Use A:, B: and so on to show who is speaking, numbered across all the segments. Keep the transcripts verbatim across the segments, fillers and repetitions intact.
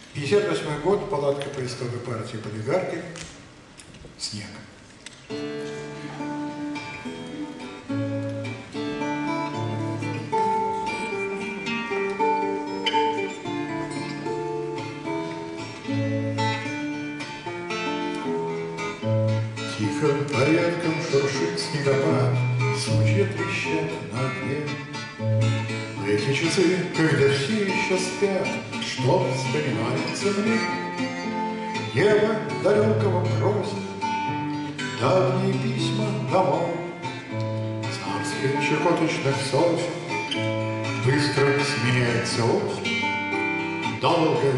A: пятьдесят восьмой год, палатка поисковой партии «Полигарки», снег. Тихо, порядком шуршит снегопад, сучья трещат на огне. В эти часы, когда все еще спят, что вспоминается мне? Небо далекого просит давние письма домой. Царствие чекоточных сосен быстро сменяется осень, долгой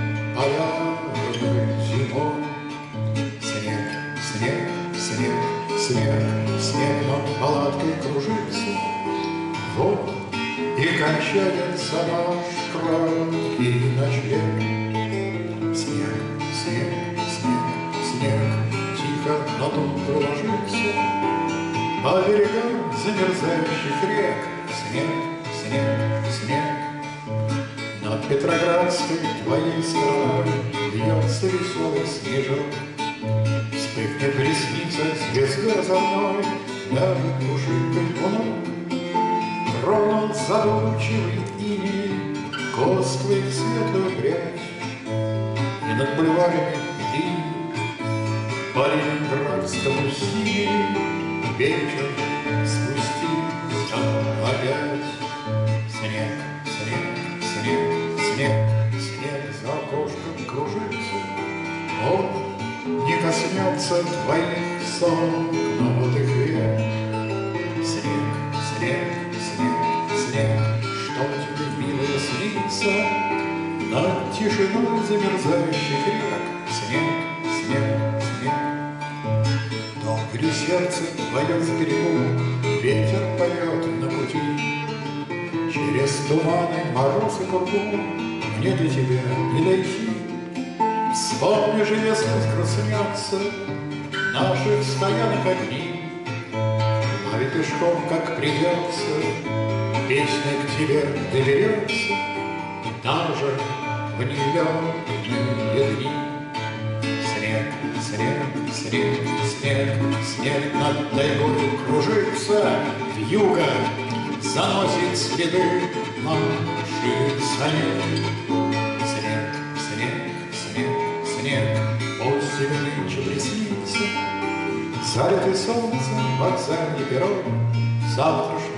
A: полярной зимой. Снег, снег, снег, снег, снег над палаткой кружится. Вот и кончается наш краткий ночлег. Снег, снег, снег, снег тихо на тундру ложится. По берегам замерзающих рек снег, снег, снег. Над Петроградской твоей стороной льется веселый снежок. Вспыхнет в ресницах звезды озорной, даже кружинкой луной. Тронул задумчивый иней костлых светлую грязь, и над бульварами линий по ленинградскому синей вечер спустился опять. Снег, снег, снег, снег, снег за окошком кружится. Он не коснется твоих сомкнутых век. Снег, снег, снег, снег, что тебе, милая, снится над тишиной замерзающих рек. Снег, снег, снег. Долго ли сердце твое в берегу ветер поет на пути? Через туманы, мороз и пургу мне до тебя не дойти. Вспомни же, если проснется наших стоянок огни, а ведь пешком, как придется, песня к тебе доберется, даже в нелетные дни. Снег, снег, снег, снег, снег над тайгой кружится, вьюга заносит следы наших саней. Снег, снег, снег, снег, пусть тебе нынче приснится залитый солнцем вокзальный перрон завтрашний